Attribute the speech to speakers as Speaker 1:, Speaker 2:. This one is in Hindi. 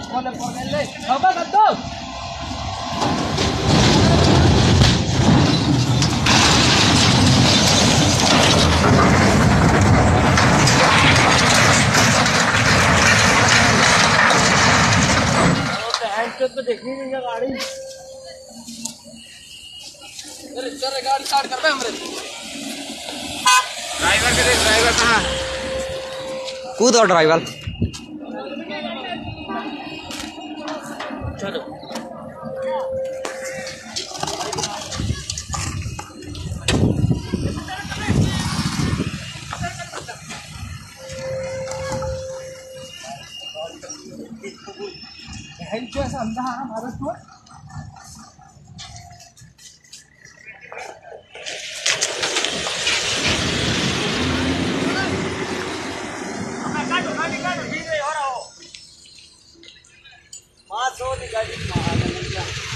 Speaker 1: तो देखनी नहीं है गाड़ी। गाड़ी स्टार्ट कर रहे हमरे ड्राइवर के देख, ड्राइवर कहाँ
Speaker 2: कूदो ड्राइवर।
Speaker 1: चलो ऐसा अंधा है भारत में। गाड़ी